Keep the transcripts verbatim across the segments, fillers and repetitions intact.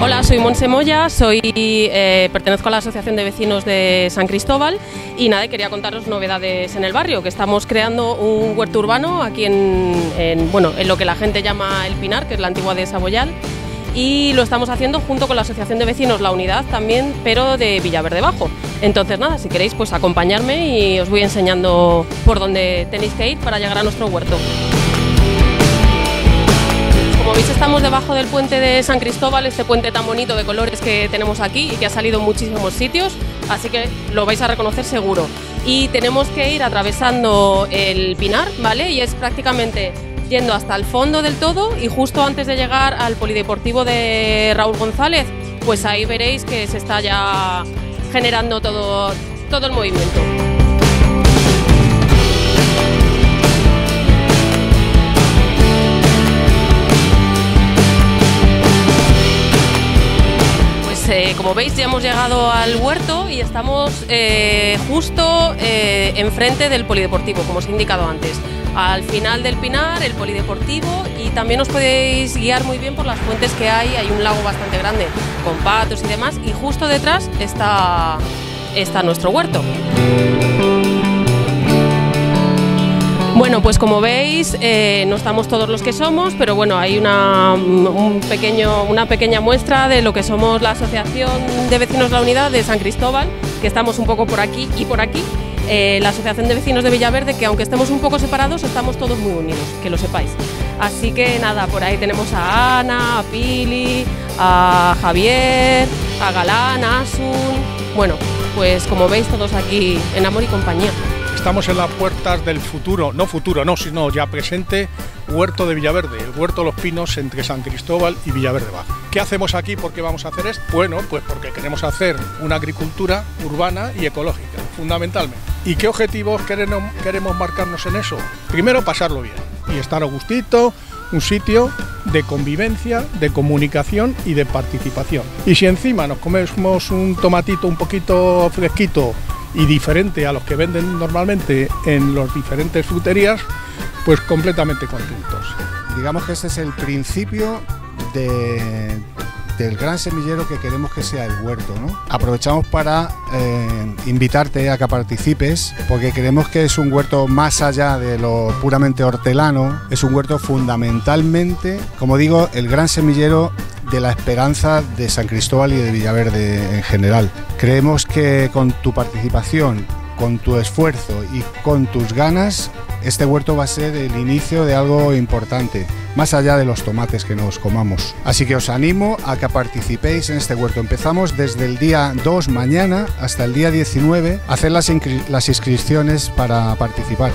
Hola, soy Montse Moya, soy, eh, pertenezco a la Asociación de Vecinos de San Cristóbal y nada, quería contaros novedades en el barrio, que estamos creando un huerto urbano aquí en, en, bueno, en lo que la gente llama El Pinar, que es la antigua de Saboyal, y lo estamos haciendo junto con la Asociación de Vecinos La Unidad también, pero de Villaverde Bajo. Entonces nada, si queréis pues acompañarme y os voy enseñando por dónde tenéis que ir para llegar a nuestro huerto. Como veis, estamos debajo del puente de San Cristóbal, este puente tan bonito de colores que tenemos aquí y que ha salido en muchísimos sitios, así que lo vais a reconocer seguro. Y tenemos que ir atravesando el Pinar, ¿vale? Y es prácticamente yendo hasta el fondo del todo y justo antes de llegar al polideportivo de Raúl González, pues ahí veréis que se está ya generando todo, todo el movimiento. Eh, como veis, ya hemos llegado al huerto y estamos eh, justo eh, enfrente del polideportivo, como os he indicado antes. Al final del Pinar, el polideportivo, y también os podéis guiar muy bien por las fuentes que hay. Hay un lago bastante grande con patos y demás, y justo detrás está, está nuestro huerto. Bueno, pues como veis, eh, no estamos todos los que somos, pero bueno, hay una, un pequeño, una pequeña muestra de lo que somos la Asociación de Vecinos La Unidad de San Cristóbal, que estamos un poco por aquí y por aquí. Eh, la Asociación de Vecinos de Villaverde, que aunque estemos un poco separados, estamos todos muy unidos, que lo sepáis. Así que nada, por ahí tenemos a Ana, a Pili, a Javier, a Galán, a Asun. Bueno, pues como veis, todos aquí en amor y compañía. Estamos en las puertas del futuro, no futuro, no, sino ya presente huerto de Villaverde, el huerto de los pinos entre San Cristóbal y Villaverde Bajo. ¿Qué hacemos aquí? ¿Por qué vamos a hacer esto? Bueno, pues porque queremos hacer una agricultura urbana y ecológica, fundamentalmente. ¿Y qué objetivos queremos, queremos marcarnos en eso? Primero, pasarlo bien y estar a gustito, un sitio de convivencia, de comunicación y de participación. Y si encima nos comemos un tomatito un poquito fresquito y diferente a los que venden normalmente en las diferentes fruterías, pues completamente contentos. Digamos que este es el principio de, del gran semillero que queremos que sea el huerto, ¿no? Aprovechamos para eh, invitarte a que participes, porque creemos que es un huerto más allá de lo puramente hortelano, es un huerto fundamentalmente, como digo, el gran semillero de la esperanza de San Cristóbal y de Villaverde en general. Creemos que con tu participación, con tu esfuerzo y con tus ganas, este huerto va a ser el inicio de algo importante, más allá de los tomates que nos comamos. Así que os animo a que participéis en este huerto. Empezamos desde el día dos, mañana, hasta el día diecinueve, a hacer las, las inscripciones para participar.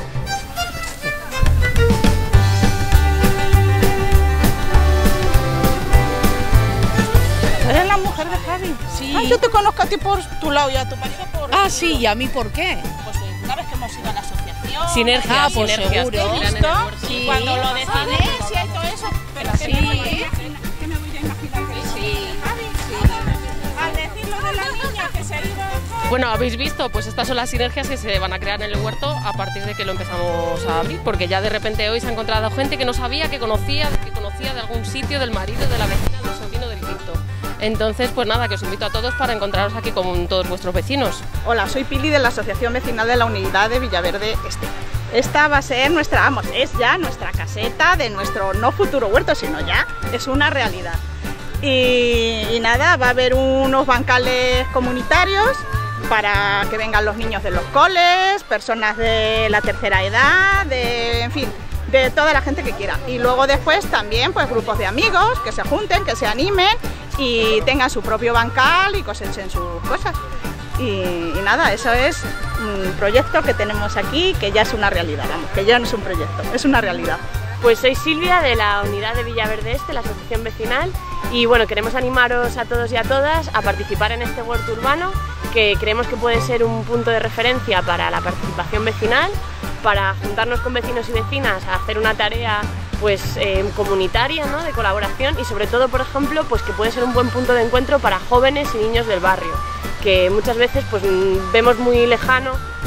Sí. Ah, yo te conozco a ti por tu lado y a tu marido por... Ah, sí, ¿y a mí por qué? Pues una vez que hemos ido a la asociación... Sinergia, ah, pues sinergias, seguro. que ¿Visto? sí. Y cuando lo decides y todo eso... Pero sí. ¿qué me voy a imaginar, ¿qué me voy a imaginar que sí. sí. Al decirlo de la niña que se ha ido... Bueno, habéis visto, pues estas son las sinergias que se van a crear en el huerto a partir de que lo empezamos a abrir, porque ya de repente hoy se ha encontrado gente que no sabía, que conocía, que conocía de algún sitio, del marido, de la vecina, del sobrino, del quinto. Entonces, pues nada, que os invito a todos para encontraros aquí con todos vuestros vecinos. Hola, soy Pili de la Asociación Vecinal de la Unidad de Villaverde Este. Esta va a ser nuestra, vamos, es ya nuestra caseta de nuestro no futuro huerto, sino ya es una realidad. Y, y nada, va a haber unos bancales comunitarios para que vengan los niños de los coles, personas de la tercera edad, de, en fin, de toda la gente que quiera. Y luego después también pues grupos de amigos que se junten, que se animen y tengan su propio bancal y cosechen sus cosas. Y, y nada, eso es un proyecto que tenemos aquí, que ya es una realidad, vamos, que ya no es un proyecto, es una realidad. Pues soy Silvia de la Unidad de Villaverde Este, la asociación vecinal, y bueno, queremos animaros a todos y a todas a participar en este huerto urbano, que creemos que puede ser un punto de referencia para la participación vecinal, para juntarnos con vecinos y vecinas a hacer una tarea pues eh, comunitaria, ¿no?, de colaboración, y sobre todo, por ejemplo, pues que puede ser un buen punto de encuentro para jóvenes y niños del barrio, que muchas veces pues vemos muy lejano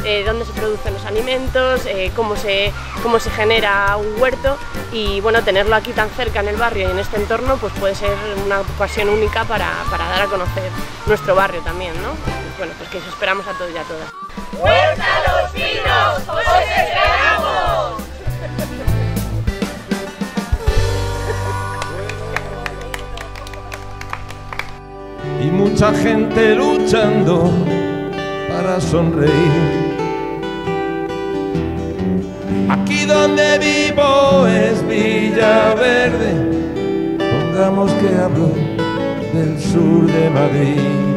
eh, dónde se producen los alimentos, eh, cómo, se, cómo se genera un huerto, y bueno, tenerlo aquí tan cerca en el barrio y en este entorno pues puede ser una ocasión única para, para dar a conocer nuestro barrio también, ¿no? Bueno, pues que eso esperamos a todos y a todas. ¡Huerta Los Pinos! ¡Os esperamos! Y mucha gente luchando para sonreír. Aquí donde vivo es Villaverde, pongamos que hablo del sur de Madrid.